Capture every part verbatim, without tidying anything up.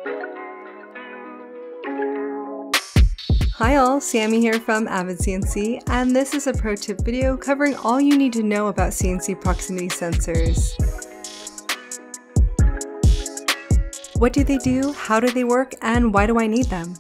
Hi all, Sammy here from Avid C N C, and this is a pro tip video covering all you need to know about C N C proximity sensors. What do they do, how do they work, and why do I need them?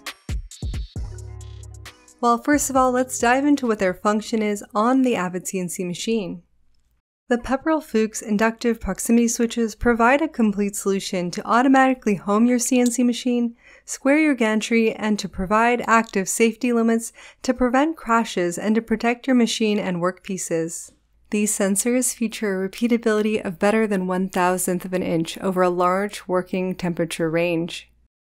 Well, first of all, let's dive into what their function is on the Avid C N C machine. The Pepperl Fuchs inductive proximity switches provide a complete solution to automatically home your C N C machine, square your gantry, and to provide active safety limits to prevent crashes and to protect your machine and workpieces. These sensors feature a repeatability of better than one thousandth of an inch over a large working temperature range.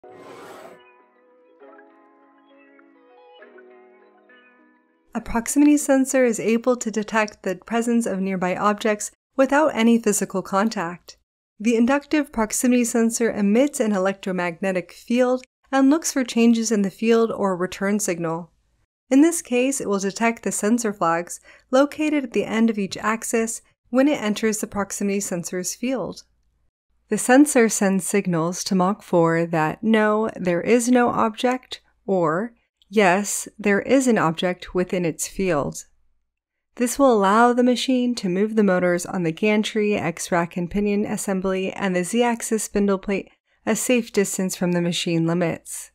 A proximity sensor is able to detect the presence of nearby objects without any physical contact. The inductive proximity sensor emits an electromagnetic field and looks for changes in the field or return signal. In this case, it will detect the sensor flags located at the end of each axis when it enters the proximity sensor's field. The sensor sends signals to Mach four that no, there is no object, or yes, there is an object within its field. This will allow the machine to move the motors on the gantry, X-rack and pinion assembly, and the Z-axis spindle plate a safe distance from the machine limits.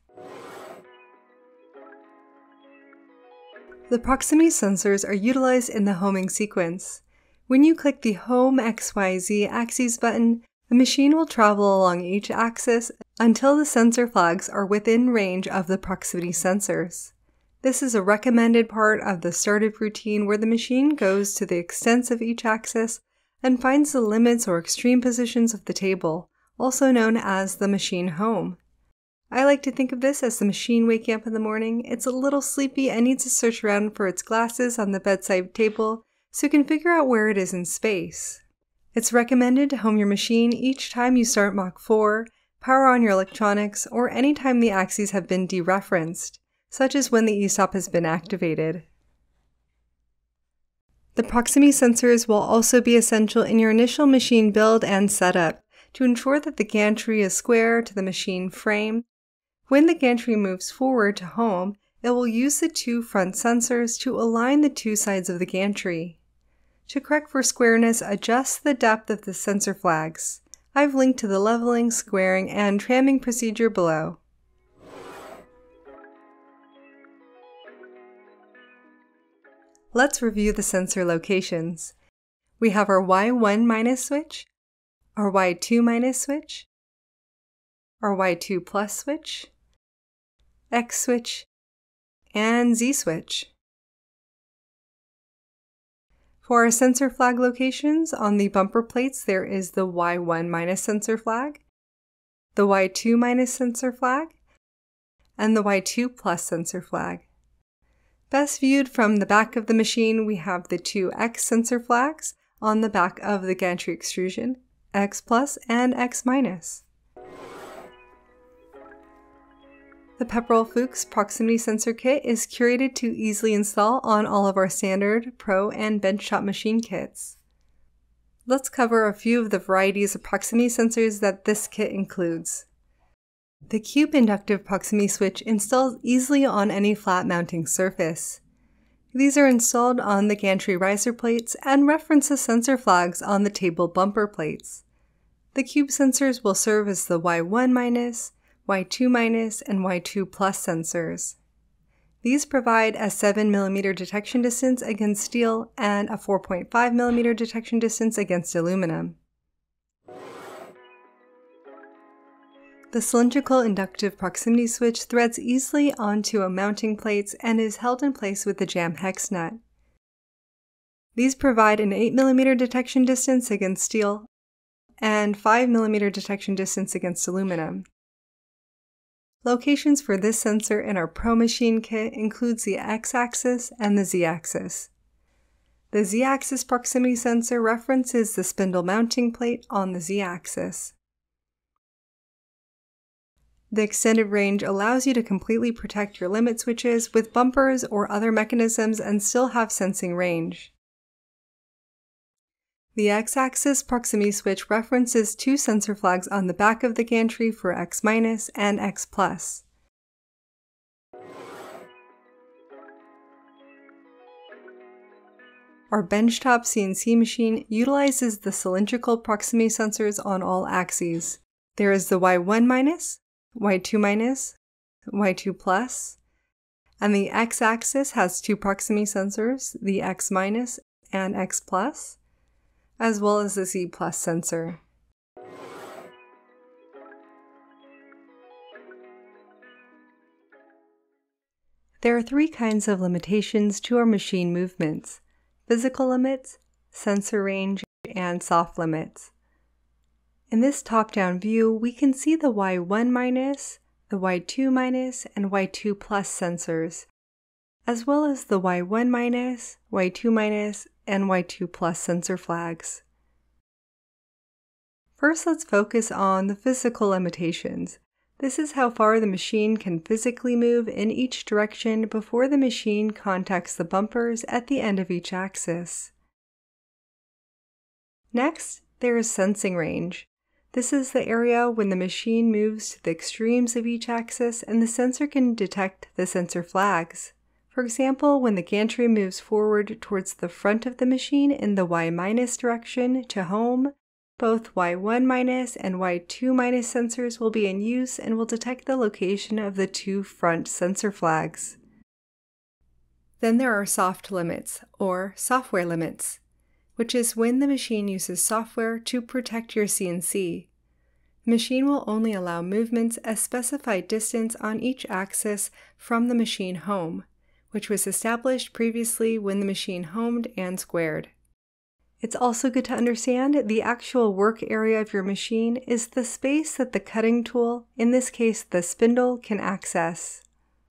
The proximity sensors are utilized in the homing sequence. When you click the Home X Y Z axes button, the machine will travel along each axis until the sensor flags are within range of the proximity sensors. This is a recommended part of the startup routine where the machine goes to the extents of each axis and finds the limits or extreme positions of the table, also known as the machine home. I like to think of this as the machine waking up in the morning. It's a little sleepy and needs to search around for its glasses on the bedside table so it can figure out where it is in space. It's recommended to home your machine each time you start Mach four, power on your electronics, or any time the axes have been dereferenced, such as when the e-stop has been activated. The proximity sensors will also be essential in your initial machine build and setup to ensure that the gantry is square to the machine frame. When the gantry moves forward to home, it will use the two front sensors to align the two sides of the gantry. To correct for squareness, adjust the depth of the sensor flags. I've linked to the leveling, squaring, and tramming procedure below. Let's review the sensor locations. We have our Y one minus switch, our Y two minus switch, our Y two plus switch, X switch, and Z switch. For our sensor flag locations, on the bumper plates there is the Y one minus sensor flag, the Y two minus sensor flag, and the Y two plus sensor flag. Best viewed from the back of the machine, we have the two X sensor flags on the back of the gantry extrusion, X plus and X minus. The Pepperl Fuchs proximity sensor kit is curated to easily install on all of our standard, pro, and benchtop machine kits. Let's cover a few of the varieties of proximity sensors that this kit includes. The Cube inductive proximity switch installs easily on any flat mounting surface. These are installed on the gantry riser plates and reference the sensor flags on the table bumper plates. The Cube sensors will serve as the Y one minus, Y two minus, and Y two plus sensors. These provide a seven millimeter detection distance against steel and a four point five millimeter detection distance against aluminum. The cylindrical inductive proximity switch threads easily onto a mounting plates and is held in place with the jam hex nut. These provide an eight millimeter detection distance against steel and five millimeter detection distance against aluminum. Locations for this sensor in our Pro Machine kit includes the X-axis and the Z-axis. The Z-axis proximity sensor references the spindle mounting plate on the Z-axis. The extended range allows you to completely protect your limit switches with bumpers or other mechanisms and still have sensing range. The X-axis proximity switch references two sensor flags on the back of the gantry for X minus and X plus. Our Benchtop C N C machine utilizes the cylindrical proximity sensors on all axes. There is the Y one minus, Y two minus, Y two plus, and the X-axis has two proximity sensors, the X minus and X plus, as well as the Z plus sensor. There are three kinds of limitations to our machine movements: physical limits, sensor range, and soft limits. In this top-down view, we can see the Y one minus, the Y two minus, and Y two plus sensors, as well as the Y one minus, Y two minus, and Y two plus sensor flags. First, let's focus on the physical limitations. This is how far the machine can physically move in each direction before the machine contacts the bumpers at the end of each axis. Next, there is sensing range. This is the area when the machine moves to the extremes of each axis and the sensor can detect the sensor flags. For example, when the gantry moves forward towards the front of the machine in the Y minus direction to home, both Y one minus and Y two minus sensors will be in use and will detect the location of the two front sensor flags. Then there are soft limits, or software limits, which is when the machine uses software to protect your C N C. The machine will only allow movements a specified distance on each axis from the machine home, which was established previously when the machine homed and squared. It's also good to understand the actual work area of your machine is the space that the cutting tool, in this case the spindle, can access.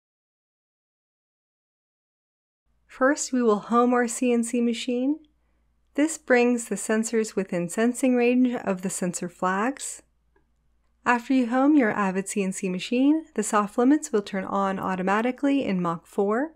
First, we will home our C N C machine. This brings the sensors within sensing range of the sensor flags. After you home your Avid C N C machine, the soft limits will turn on automatically in Mach four.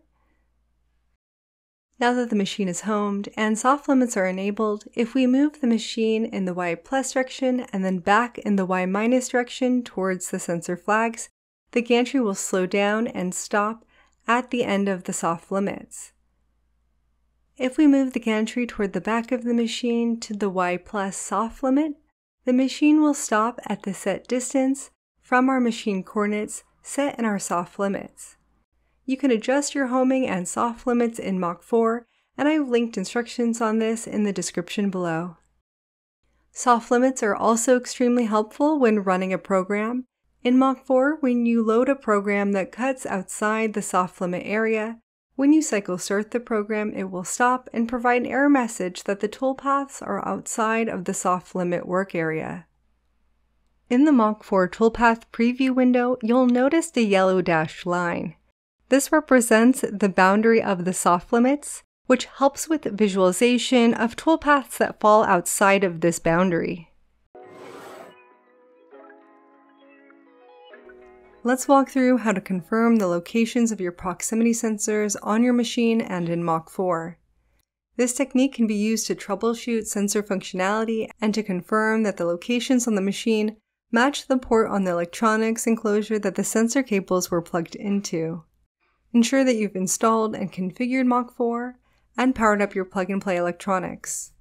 Now that the machine is homed and soft limits are enabled, if we move the machine in the Y plus direction and then back in the Y minus direction towards the sensor flags, the gantry will slow down and stop at the end of the soft limits. If we move the gantry toward the back of the machine to the Y plus soft limit, the machine will stop at the set distance from our machine coordinates set in our soft limits. You can adjust your homing and soft limits in Mach four, and I've linked instructions on this in the description below. Soft limits are also extremely helpful when running a program. In Mach four, when you load a program that cuts outside the soft limit area, when you cycle start the program, it will stop and provide an error message that the toolpaths are outside of the soft limit work area. In the Mach four toolpath preview window, you'll notice the yellow dashed line. This represents the boundary of the soft limits, which helps with visualization of toolpaths that fall outside of this boundary. Let's walk through how to confirm the locations of your proximity sensors on your machine and in Mach four. This technique can be used to troubleshoot sensor functionality and to confirm that the locations on the machine match the port on the electronics enclosure that the sensor cables were plugged into. Ensure that you've installed and configured Mach four and powered up your plug-and-play electronics.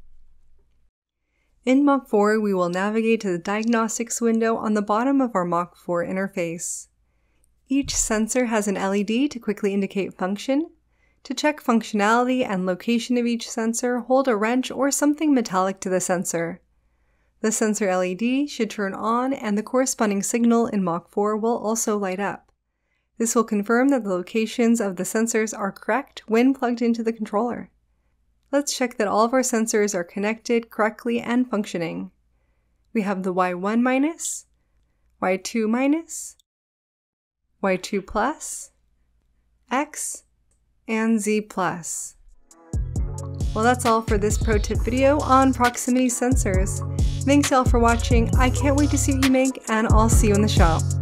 In Mach four, we will navigate to the diagnostics window on the bottom of our Mach four interface. Each sensor has an L E D to quickly indicate function. To check functionality and location of each sensor, hold a wrench or something metallic to the sensor. The sensor L E D should turn on and the corresponding signal in Mach four will also light up. This will confirm that the locations of the sensors are correct when plugged into the controller. Let's check that all of our sensors are connected correctly and functioning. We have the Y one minus, Y two minus, Y two plus, X, and Z plus. Well, that's all for this pro tip video on proximity sensors. Thanks y'all for watching. I can't wait to see what you make, and I'll see you in the shop.